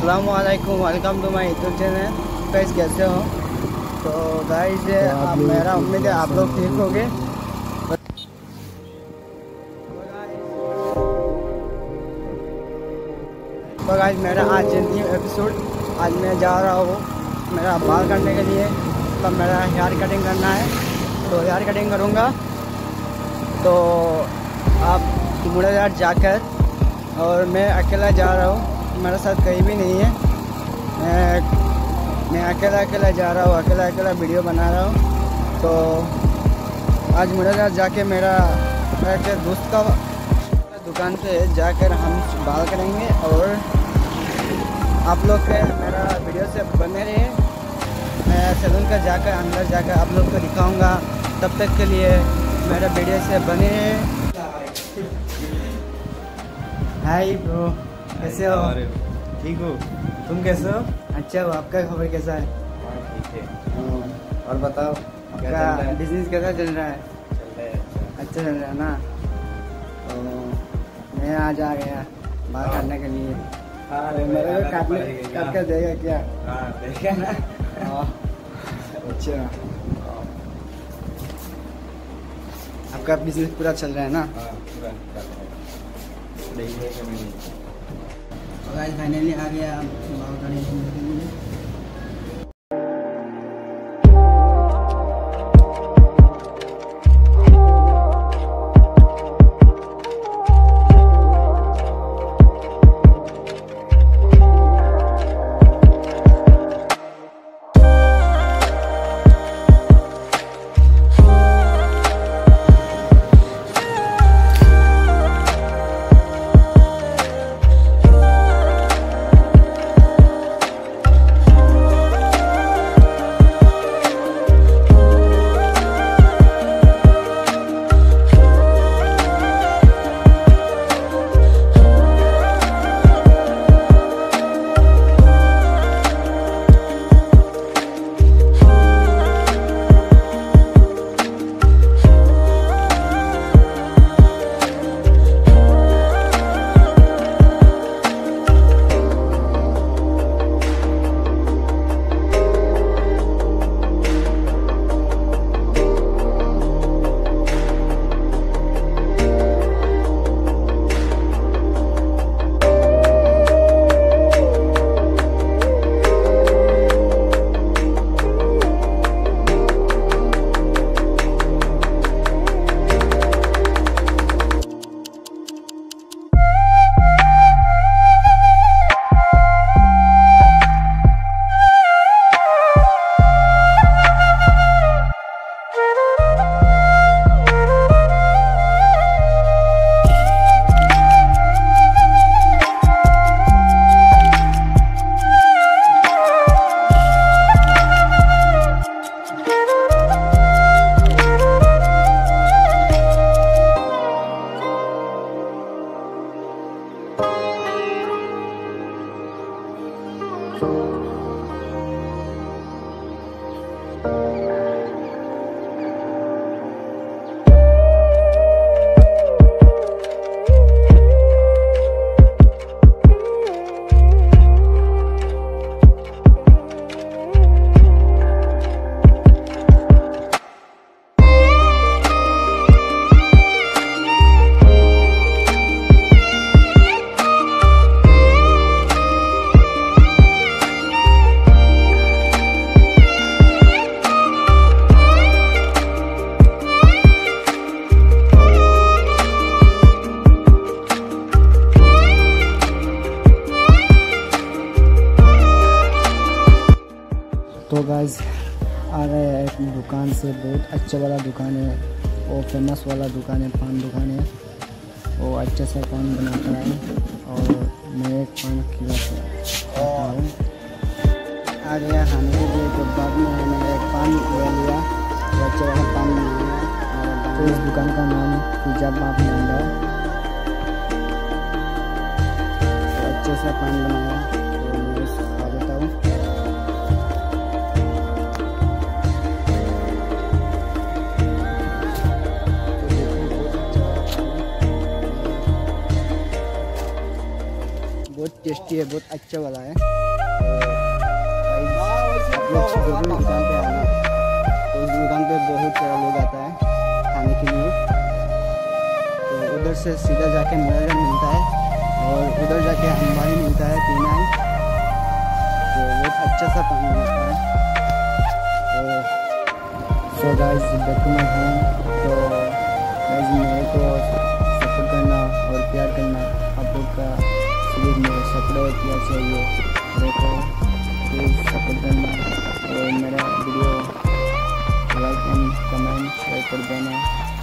अस्सलाम वालेकुम, welcome to my YouTube channel. Guys कैसे हो? तो गाइस मेरा उम्मीद है आप लोग ठीक होंगे। तो गाइस मेरा आज न्यू एपिसोड, आज मैं जा रहा हूँ मेरा बाल काटने के लिए। तो मेरा हेयर कटिंग करना है, तो हेयर कटिंग करूँगा। तो आप मुड़े यार जाकर, और मैं अकेला जा रहा हूँ, मेरे साथ कहीं भी नहीं है। मैं अकेला जा रहा हूँ, अकेला वीडियो बना रहा हूँ। तो आज मुड़े यार जाके मेरा एक दोस्त का दुकान पे जाकर हम बाल करेंगे। और आप लोग के मेरा वीडियो से बने रहे। मैं सैलून का जाकर अंदर जाकर आप लोग को दिखाऊंगा। तब तक के लिए मेरा वीडियो से बने रहे। हाय ब्रो, कैसे हो? ठीक हो? तुम कैसे हो? अच्छा हो, आपका खबर कैसा है? ठीक है। और बताओ, आपका बिजनेस कैसा चल रहा है? अच्छा चल रहा है ना? तो मैं आज आ गया बाल काटने के लिए। मेरे को काट कर देगा क्या? देखा ना। अच्छा, आपका बिजनेस पूरा चल रहा है ना? फाइनली आ गया बाल काटने के लिए। तो गाइस आ गए हैं एक दुकान से, बहुत अच्छा वाला दुकान है, वो फेमस वाला दुकान है, पान दुकान है। वो अच्छा सा पान बनाता है और मैं एक पान खिलाता हूँ। आ गया खाने के लिए, तो बाद में मैंने एक पान ले लिया, अच्छा वाला पान बनाया। तो इस दुकान का नाम पिज्जा बाप है। अच्छे से पान बनाया, तो मैं खा देता हूँ। बहुत टेस्टी है, बहुत अच्छा वाला है। आप लोग जरूर दुकान पे आना। तो उस दुकान पे बहुत सारा लोग आता है खाने के लिए। तो उधर से सीधा जाके मिनरल मिलता है और उधर जाके अंबारी मिलता है पीना है। तो बहुत अच्छा सा पानी मिलता है। तो guys back to my home. तो गाइस मेरे को सपोर्ट करना और प्यार करना आप लोग का सिर्फ मेरे सपोर्ट और प्यार चाहिए। मेरे को प्लीज़ सपोर्ट करना और मेरा video like and comment share कर देना।